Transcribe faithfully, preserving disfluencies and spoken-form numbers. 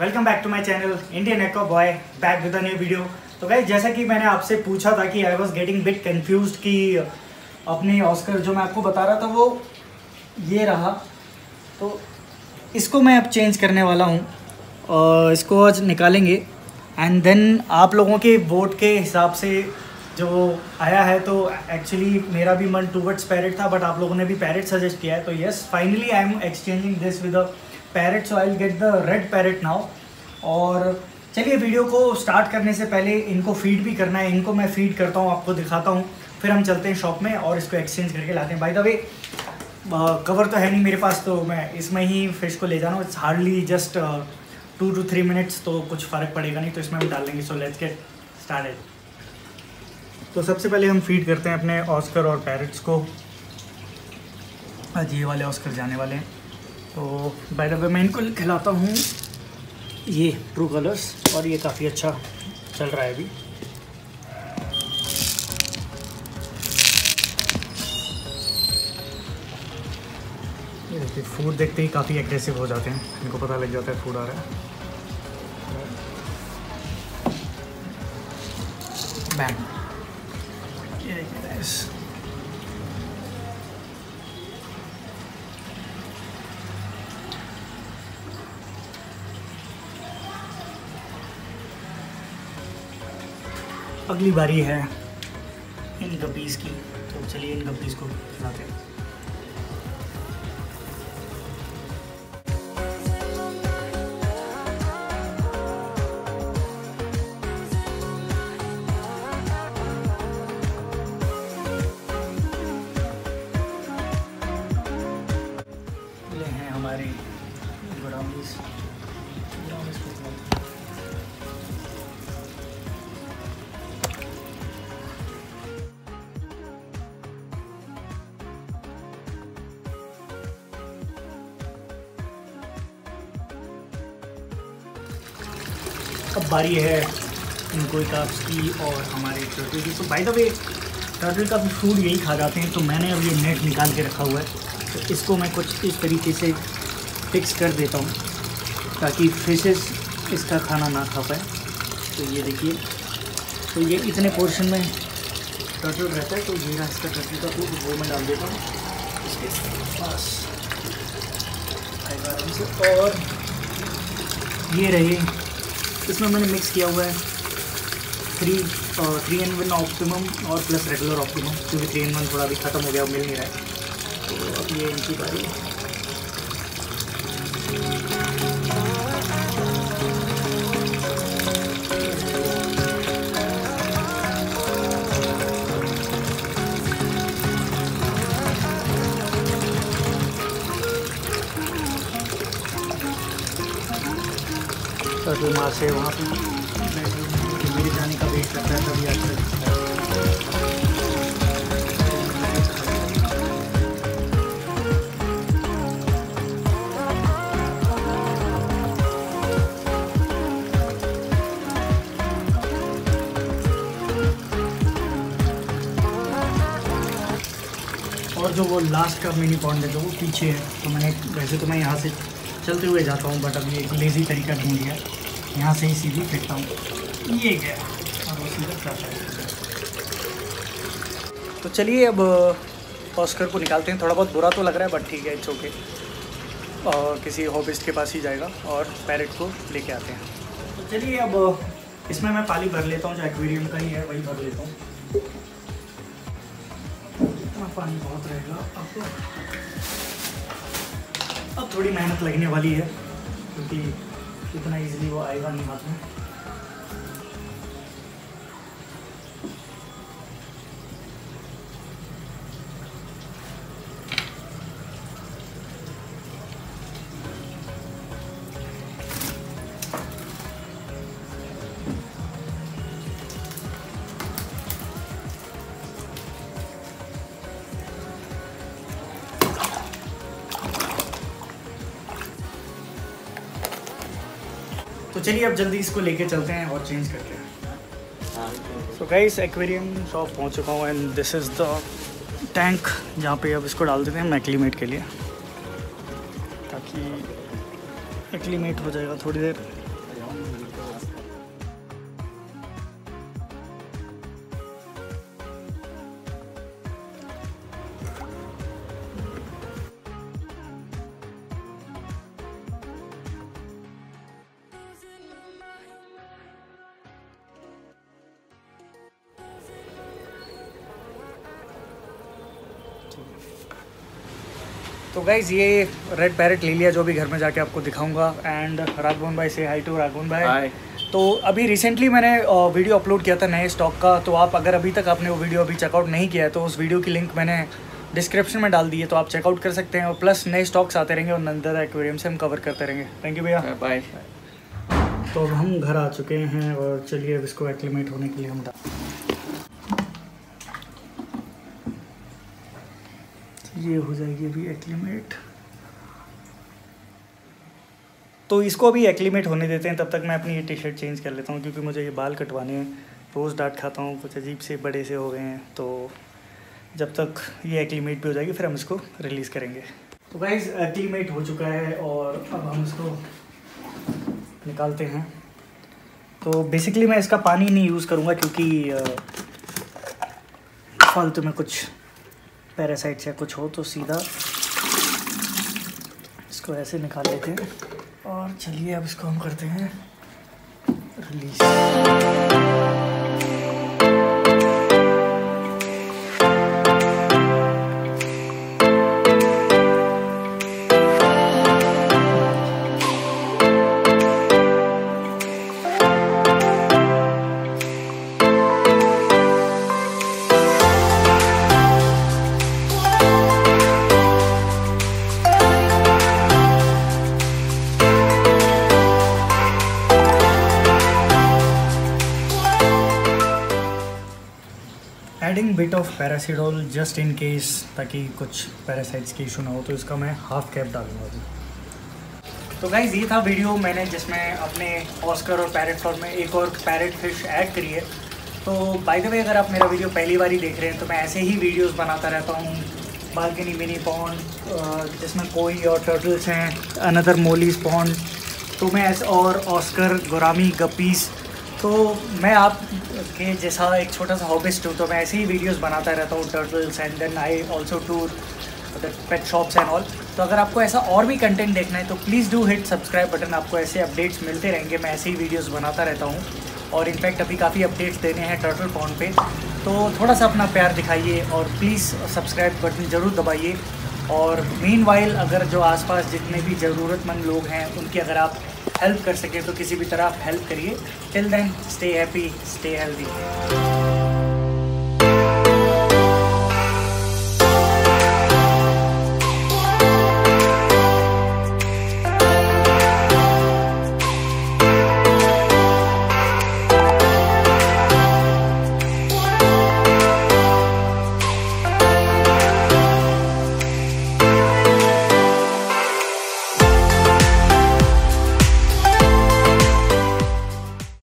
Welcome back to my channel Indian aqua boy, back with a new video. तो guys, जैसा कि मैंने आपसे पूछा था कि I was getting bit confused कि अपने ऑस्कर जो मैं आपको बता रहा था वो ये रहा, तो इसको मैं अब चेंज करने वाला हूँ और इसको आज निकालेंगे एंड देन आप लोगों के वोट के हिसाब से जो आया है। तो एक्चुअली मेरा भी मन टूवर्ड्स पैरेट था, बट आप लोगों ने भी पैरेट सजेस्ट किया है, तो yes finally I am exchanging this with a parrot, so I will get the red parrot now. और चलिए वीडियो को स्टार्ट करने से पहले इनको फीड भी करना है, इनको मैं फीड करता हूँ, आपको दिखाता हूँ, फिर हम चलते हैं शॉप में और इसको एक्सचेंज करके लाते हैं। बाय द वे कवर तो है नहीं मेरे पास, तो मैं इसमें ही फिश को ले जाना हूँ। It's hardly just two to three minutes, तो कुछ फ़र्क पड़ेगा नहीं, तो इसमें हम डाल लेंगे। So let's get started. तो सबसे पहले हम फीड करते हैं अपने ऑस्कर और पैरेट्स को। आज ये वाले ऑस्कर जाने वाले हैं, तो बाय द वे मैं इनको खिलाता हूँ ये ट्रू कलर्स, और ये काफ़ी अच्छा चल रहा है अभी। ये देखिए, फूड देखते ही काफ़ी एग्रेसिव हो जाते हैं, इनको पता लग जाता है फूड आ रहा है। बैंग, ये देखिए गाइस, अगली बारी है इन गप्पीज़ की, तो चलिए इन गप्पीज़ को खिलाते हैं। ये हैं हमारे ब्राउनीज, ब्राउनीज को खिलाते हैं। अब बारी है इनको काप्स की और हमारे टर्टल की। तो बाय द वे टर्टल का भी फूड यही खा जाते हैं, तो मैंने अब ये नेट निकाल के रखा हुआ है, तो इसको मैं कुछ इस तरीके से फिक्स कर देता हूँ ताकि फिशेस इसका खाना ना खा पाए। तो ये देखिए, तो ये इतने पोर्शन में टर्टल रहता है, तो ये रहा इसका टर्टल का फूड, वो मैं डाल देता हूँ इसके पास आराम से। और ये रहे, इसमें मैंने मिक्स किया हुआ है three three in one optimum और प्लस रेगुलर ऑप्टिमम, क्योंकि थ्री एन वन थोड़ा भी ख़त्म हो गया, मिल नहीं रहा है। तो अब ये इनकी बारी है। टर्टल मार से वहाँ पे मेरे जाने का वेट करता है, तभी अच्छा दिखता है। और जो वो लास्ट का मिनी पॉन्ड है, जो वो पीछे है, तो मैंने वैसे तो मैं यहाँ से चलते हुए जाता हूँ, बट अभी एक लेज़ी तरीका ढूंढ लिया, यहाँ से ही सीधी फेंकता हूँ, ये गया और वो सीधा जाता है। तो चलिए अब ऑस्कर को निकालते हैं। थोड़ा बहुत बुरा तो लग रहा है, बट ठीक है, इट्स ओके, और किसी हॉबिस्ट के पास ही जाएगा और पैरेट को लेके आते हैं। तो चलिए अब इसमें मैं पानी भर लेता हूँ, जो एक्वेरियम का ही है वही भर लेता हूँ। इतना पानी बहुत रहेगा, अब अब थोड़ी मेहनत लगने वाली है, क्योंकि इतना इजीली वो आएगा नहीं हाथ में। तो चलिए अब जल्दी इसको लेके चलते हैं और चेंज करते हैं। सो गाइस, एक्वेरियम शॉप पहुंच चुका हूँ and this is the tank, जहाँ पे अब इसको डाल देते हैं मैक्लीमेट के लिए, ताकि एक्लीमेट हो जाएगा थोड़ी देर तो गाइज़ ये रेड पैरेट ले लिया जो भी घर में जाके आपको दिखाऊंगा। एंड राघवन भाई से हाई टू राघवन भाई। तो अभी रिसेंटली मैंने वीडियो अपलोड किया था नए स्टॉक का, तो आप अगर अभी तक आपने वो वीडियो अभी चेकआउट नहीं किया है तो उस वीडियो की लिंक मैंने डिस्क्रिप्शन में डाल दी है, तो आप चेकआउट कर सकते हैं। और प्लस नए स्टॉक्स आते रहेंगे और नंदर एक्वेरियम से हम कवर करते रहेंगे। थैंक यू भैया, बाय। तो अब हम घर आ चुके हैं और चलिए अब इसको एक्लिमेट होने के लिए हम डाल, ये हो जाएगी अभी एक्लिमेट। तो इसको अभी एक्लिमेट होने देते हैं, तब तक मैं अपनी ये टी शर्ट चेंज कर लेता हूँ क्योंकि मुझे ये बाल कटवाने हैं। रोज़ डांट खाता हूँ, कुछ अजीब से बड़े से हो गए हैं, तो जब तक ये एक्लिमेट भी हो जाएगी फिर हम इसको रिलीज़ करेंगे। तो गाइस एक्लिमेट हो चुका है और अब हम इसको निकालते हैं। तो बेसिकली मैं इसका पानी नहीं यूज़ करूँगा क्योंकि फालतू में कुछ पैरासाइट्स या कुछ हो, तो सीधा इसको ऐसे निकाल लेते हैं। और चलिए अब इसको हम करते हैं release. Adding bit of Paracidol just in case, ताकि कुछ पैरासाइट्स की इशू ना हो, तो इसका मैं हाफ कैप डालूंगा अभी। तो गाइज ये था वीडियो मैंने जिसमें अपने ऑस्कर और पैरेट फॉर्म में एक और पैरेट फिश ऐड करी है। तो बाय द वे अगर आप मेरा वीडियो पहली बार ही देख रहे हैं तो मैं ऐसे ही वीडियोस बनाता रहता हूँ। बालकनी मिनी पॉन्ड जिसमें कोई और टर्टल्स हैं, अनदर मोलीज पॉन्ड, तो मैं ऐसे और ऑस्कर गोरामी गप्पीज़, तो मैं आप के जैसा एक छोटा सा हॉबिस्ट हूँ, तो मैं ऐसे ही वीडियोस बनाता रहता हूँ turtles and then I also tour the pet shops and all. तो अगर आपको ऐसा और भी कंटेंट देखना है तो please do hit subscribe button, आपको ऐसे अपडेट्स मिलते रहेंगे। मैं ऐसे ही वीडियोस बनाता रहता हूँ और इनफैक्ट अभी काफ़ी अपडेट्स देने हैं टर्टल पॉन्ड पे, तो थोड़ा सा अपना प्यार दिखाइए और प्लीज़ सब्सक्राइब बटन ज़रूर दबाइए। और मीनवाइल अगर जो आसपास जितने भी ज़रूरतमंद लोग हैं उनकी अगर आप हेल्प कर सकें तो किसी भी तरह आप हेल्प करिए। Till then stay happy, stay healthy.